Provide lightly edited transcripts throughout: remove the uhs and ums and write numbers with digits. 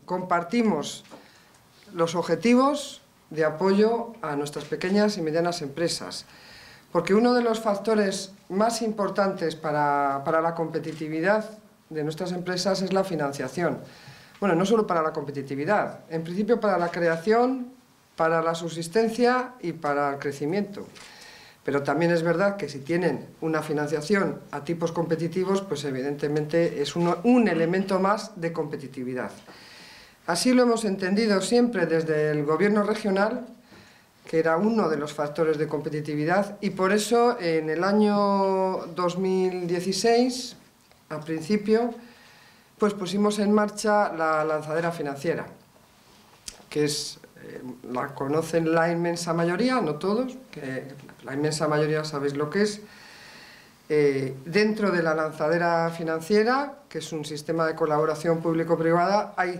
compartimos los objetivos de apoyo a nuestras pequeñas y medianas empresas, porque uno de los factores más importantes para la competitividad de nuestras empresas es la financiación. Bueno, no solo para la competitividad, en principio para la creación, para la subsistencia y para el crecimiento. Pero también es verdad que si tienen una financiación a tipos competitivos, pues evidentemente es un elemento más de competitividad. Así lo hemos entendido siempre desde el gobierno regional, que era uno de los factores de competitividad, y por eso en el año 2016, al principio, pues pusimos en marcha la lanzadera financiera, que es, la conocen la inmensa mayoría, no todos, que la inmensa mayoría sabéis lo que es. Dentro de la lanzadera financiera, que es un sistema de colaboración público-privada, hay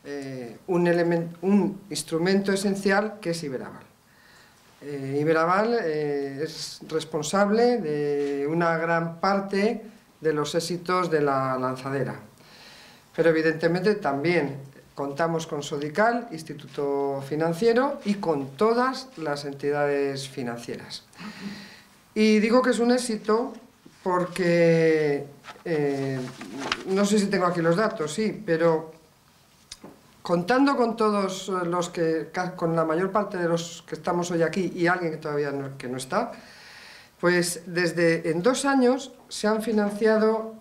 un instrumento esencial que es Iberaval. Iberaval es responsable de una gran parte de los éxitos de la lanzadera, pero evidentemente también contamos con Sodical, Instituto Financiero, y con todas las entidades financieras. Y digo que es un éxito porque, no sé si tengo aquí los datos, sí, pero contando con todos los que, con la mayor parte de los que estamos hoy aquí y alguien que todavía no está, pues en 2 años se han financiado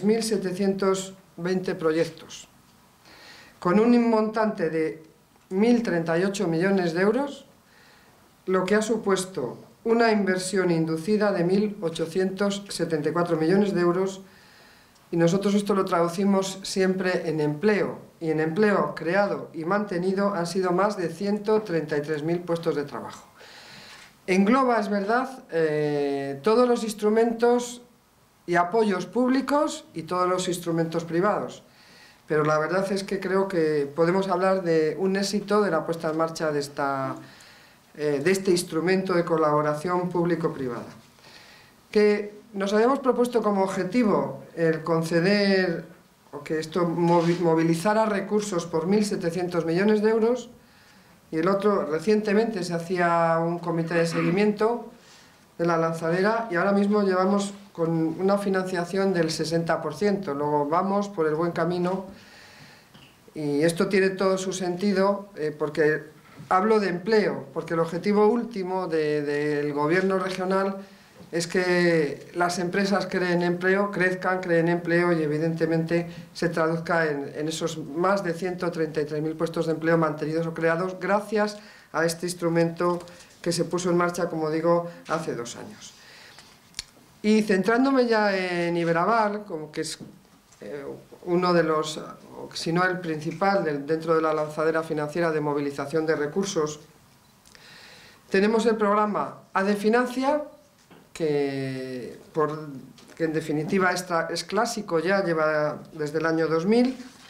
6.720 proyectos, con un montante de 1.038 millones de euros, lo que ha supuesto una inversión inducida de 1.874 millones de euros, y nosotros esto lo traducimos siempre en empleo, y en empleo creado y mantenido han sido más de 133.000 puestos de trabajo. Engloba, es verdad, todos los instrumentos y apoyos públicos y todos los instrumentos privados, pero la verdad es que creo que podemos hablar de un éxito de la puesta en marcha de este instrumento de colaboración público-privada. Que nos habíamos propuesto como objetivo el conceder, o que esto movilizara recursos por 1.700 millones de euros, y el otro, recientemente se hacía un comité de seguimiento de la lanzadera, y ahora mismo llevamos con una financiación del 60%, luego vamos por el buen camino, y esto tiene todo su sentido, porque hablo de empleo, porque el objetivo último del gobierno regional es que las empresas creen empleo, crezcan, creen empleo, y evidentemente se traduzca en esos más de 133.000 puestos de empleo mantenidos o creados gracias a este instrumento que se puso en marcha, como digo, hace 2 años. Y centrándome ya en Iberaval, como que es uno de los, si no el principal dentro de la lanzadera financiera de movilización de recursos, tenemos el programa ADE Financia, que en definitiva es clásico, ya lleva desde el año 2000.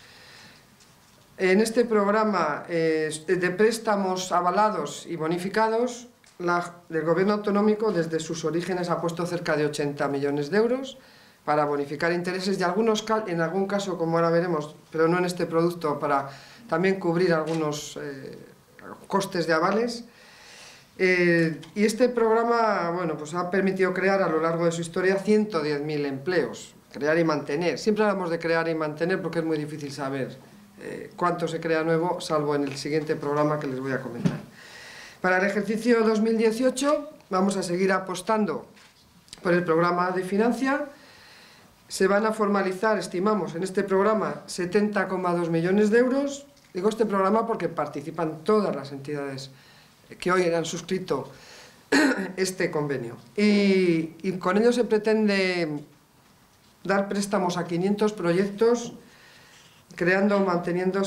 En este programa de préstamos avalados y bonificados, el gobierno autonómico desde sus orígenes ha puesto cerca de 80 millones de euros para bonificar intereses y en algún caso, como ahora veremos, pero no en este producto, para también cubrir algunos costes de avales. Y este programa, bueno, pues ha permitido crear a lo largo de su historia 110.000 empleos, crear y mantener. Siempre hablamos de crear y mantener porque es muy difícil saber cuánto se crea nuevo, salvo en el siguiente programa que les voy a comentar. Para el ejercicio 2018 vamos a seguir apostando por el programa de Financia. Se van a formalizar, estimamos, en este programa 70,2 millones de euros. Digo este programa porque participan todas las entidades que hoy han suscrito este convenio. Y con ello se pretende dar préstamos a 500 proyectos, creando o manteniendo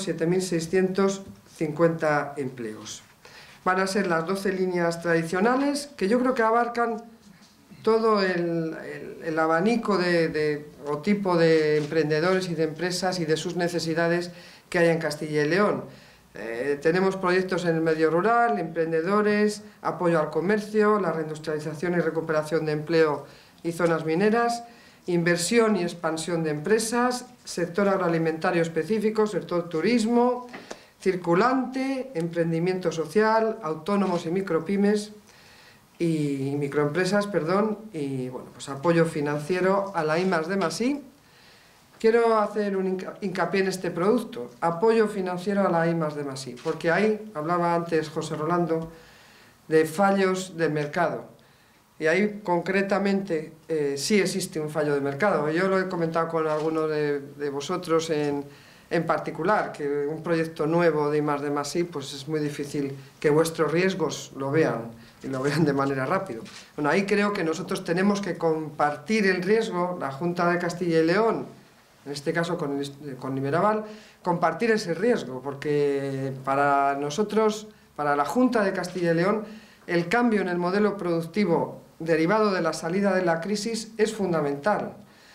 7.650 empleos. Van a ser las 12 líneas tradicionales, que yo creo que abarcan todo el abanico o tipo de emprendedores y de empresas y de sus necesidades que hay en Castilla y León. Tenemos proyectos en el medio rural, emprendedores, apoyo al comercio, la reindustrialización y recuperación de empleo y zonas mineras, inversión y expansión de empresas, sector agroalimentario específico, sector turismo, circulante, emprendimiento social, autónomos y micropymes y microempresas, perdón, y bueno, pues apoyo financiero a la I+D+I. Quiero hacer un hincapié en este producto, apoyo financiero a la I+D+I, porque ahí, hablaba antes José Rolando, de fallos de mercado. Y ahí concretamente sí existe un fallo de mercado. Yo lo he comentado con alguno de vosotros en particular, que un proyecto nuevo de I+D+I pues es muy difícil que vuestros riesgos lo vean y lo vean de manera rápida. Bueno, ahí creo que nosotros tenemos que compartir el riesgo, la Junta de Castilla y León, en este caso con Iberaval, compartir ese riesgo, porque para nosotros, para la Junta de Castilla y León, el cambio en el modelo productivo derivado de la salida de la crisis es fundamental.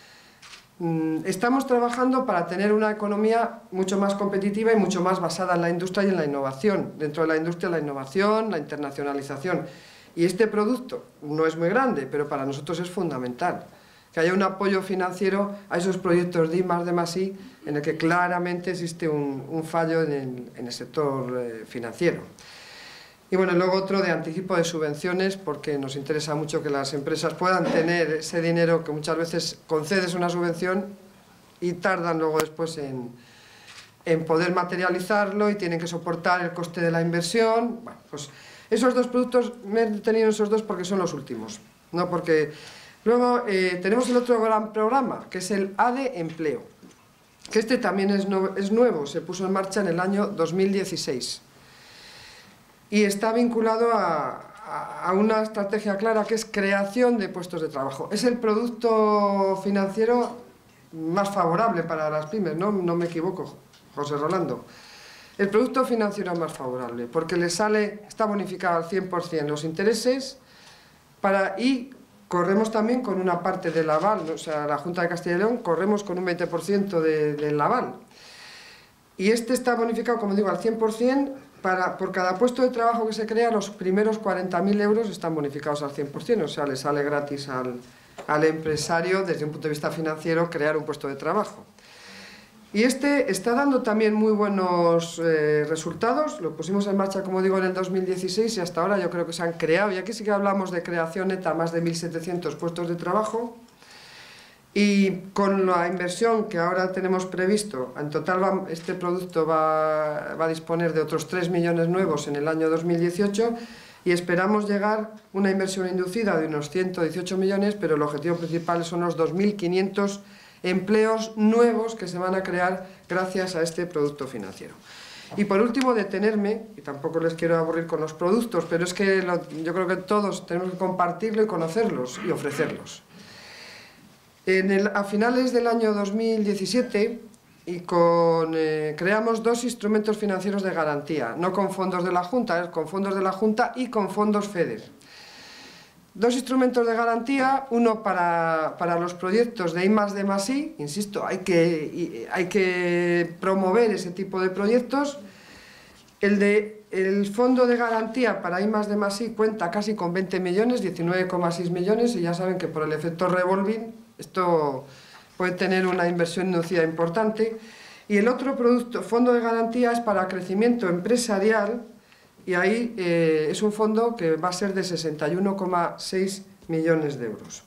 Estamos trabajando para tener una economía mucho más competitiva y mucho más basada en la industria y en la innovación. Dentro de la industria, la innovación, la internacionalización. Y este producto no es muy grande, pero para nosotros es fundamental que haya un apoyo financiero a esos proyectos de I+D+I en el que claramente existe un fallo en el sector financiero. Y bueno, luego otro de anticipo de subvenciones, porque nos interesa mucho que las empresas puedan tener ese dinero que muchas veces concedes una subvención y tardan luego después en poder materializarlo y tienen que soportar el coste de la inversión. Bueno, pues esos dos productos, me he detenido en esos dos porque son los últimos, ¿no? Porque luego tenemos el otro gran programa, que es el ADE Empleo, que este también es nuevo, se puso en marcha en el año 2016. Y está vinculado a una estrategia clara que es creación de puestos de trabajo. Es el producto financiero más favorable para las pymes, no me equivoco, José Rolando. El producto financiero más favorable, porque le sale, está bonificado al 100% los intereses y corremos también con una parte del aval, o sea, la Junta de Castilla y León corremos con un 20% del aval. Y este está bonificado, como digo, al 100%. Por cada puesto de trabajo que se crea, los primeros 40.000 euros están bonificados al 100%, o sea, le sale gratis al empresario, desde un punto de vista financiero, crear un puesto de trabajo. Y este está dando también muy buenos resultados, lo pusimos en marcha, como digo, en el 2016 y hasta ahora yo creo que se han creado, y aquí sí que hablamos de creación neta, más de 1.700 puestos de trabajo. Y con la inversión que ahora tenemos previsto, en total este producto va a disponer de otros 3 millones nuevos en el año 2018 y esperamos llegar a una inversión inducida de unos 118 millones, pero el objetivo principal son los 2.500 empleos nuevos que se van a crear gracias a este producto financiero. Y por último, detenerme, y tampoco les quiero aburrir con los productos, pero es que yo creo que todos tenemos que compartirlo y conocerlos y ofrecerlos. A finales del año 2017 creamos dos instrumentos financieros de garantía, no con fondos de la Junta, con fondos de la Junta y con fondos FEDER. Dos instrumentos de garantía, uno para los proyectos de I+D+I, insisto, hay que promover ese tipo de proyectos. El fondo de garantía para I+D+I cuenta casi con 20 millones, 19,6 millones, y ya saben que por el efecto revolving esto puede tener una inversión inducida importante. Y el otro fondo de garantía es para crecimiento empresarial, y ahí es un fondo que va a ser de 61,6 millones de euros.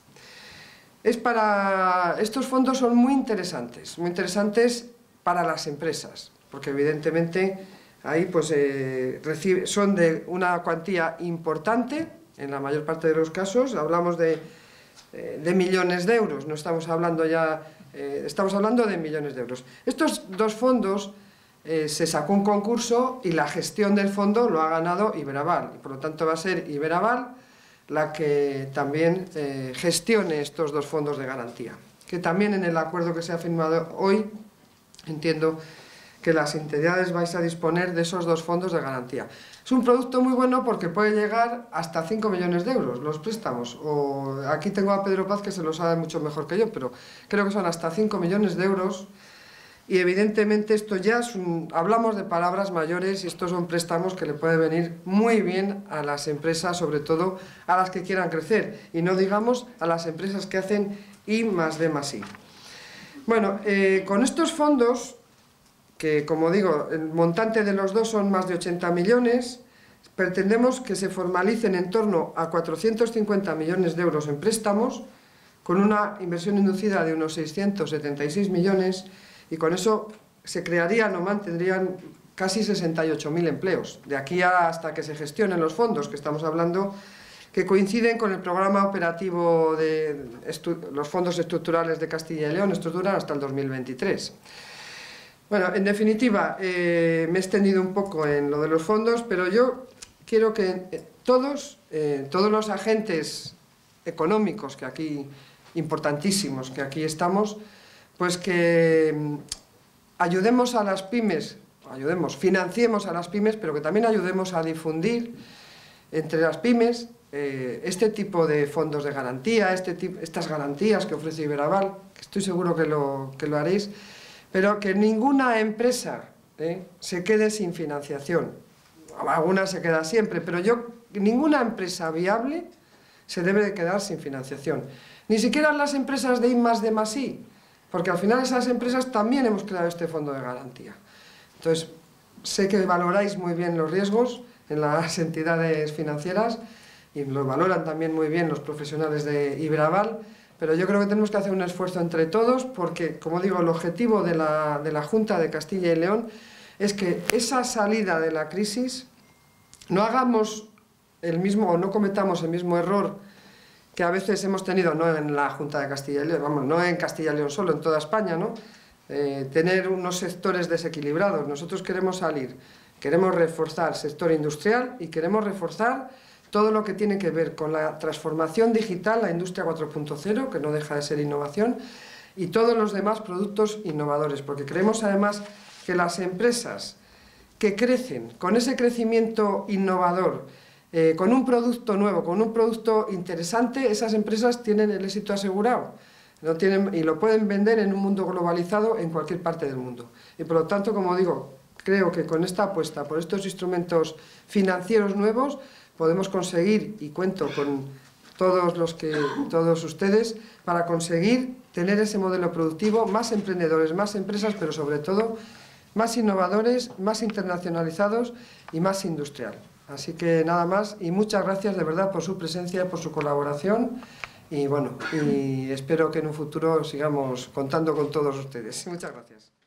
Estos fondos son muy interesantes para las empresas, porque evidentemente ahí pues, son de una cuantía importante, en la mayor parte de los casos, hablamos de millones de euros, no estamos hablando ya, estamos hablando de millones de euros. Estos dos fondos se sacó un concurso y la gestión del fondo lo ha ganado Iberaval, y por lo tanto va a ser Iberaval la que también gestione estos dos fondos de garantía, que también en el acuerdo que se ha firmado hoy entiendo que las entidades vais a disponer de esos dos fondos de garantía. Es un producto muy bueno porque puede llegar hasta 5 millones de euros los préstamos. Aquí tengo a Pedro Paz que se lo sabe mucho mejor que yo, pero creo que son hasta 5 millones de euros. y evidentemente esto ya hablamos de palabras mayores y estos son préstamos que le pueden venir muy bien a las empresas, sobre todo a las que quieran crecer, y no digamos a las empresas que hacen I+D+I. Bueno, con estos fondos, que como digo, el montante de los dos son más de 80 millones, pretendemos que se formalicen en torno a 450 millones de euros en préstamos, con una inversión inducida de unos 676 millones, y con eso se crearían o mantendrían casi 68.000 empleos, de aquí hasta que se gestionen los fondos que estamos hablando, que coinciden con el programa operativo de los fondos estructurales de Castilla y León. Estos duran hasta el 2023. Bueno, en definitiva, me he extendido un poco en lo de los fondos, pero yo quiero que todos los agentes económicos que aquí, importantísimos, que aquí estamos, pues que ayudemos a las pymes, financiemos a las pymes, pero que también ayudemos a difundir entre las pymes este tipo de fondos de garantía, estas garantías que ofrece Iberaval, que estoy seguro que lo haréis, pero que ninguna empresa se quede sin financiación. Alguna se queda siempre, pero ninguna empresa viable se debe de quedar sin financiación. Ni siquiera las empresas de I+D+I, porque al final esas empresas también hemos creado este fondo de garantía. Entonces, sé que valoráis muy bien los riesgos en las entidades financieras y lo valoran también muy bien los profesionales de Iberaval, pero yo creo que tenemos que hacer un esfuerzo entre todos porque, como digo, el objetivo de la Junta de Castilla y León es que esa salida de la crisis no hagamos no cometamos el mismo error que a veces hemos tenido, no en la Junta de Castilla y León, no en Castilla y León solo, en toda España, ¿no? Tener unos sectores desequilibrados. Nosotros queremos reforzar el sector industrial y queremos reforzar todo lo que tiene que ver con la transformación digital, la industria 4.0, que no deja de ser innovación, y todos los demás productos innovadores, porque creemos además que las empresas que crecen con ese crecimiento innovador, con un producto nuevo, con un producto interesante, esas empresas tienen el éxito asegurado y lo pueden vender en un mundo globalizado en cualquier parte del mundo. Y por lo tanto, como digo, creo que con esta apuesta por estos instrumentos financieros nuevos podemos conseguir, y cuento con todos ustedes, para conseguir tener ese modelo productivo, más emprendedores, más empresas, pero sobre todo más innovadores, más internacionalizados y más industrial. Así que nada más, y muchas gracias de verdad por su presencia, por su colaboración, y bueno, y espero que en un futuro sigamos contando con todos ustedes. Muchas gracias.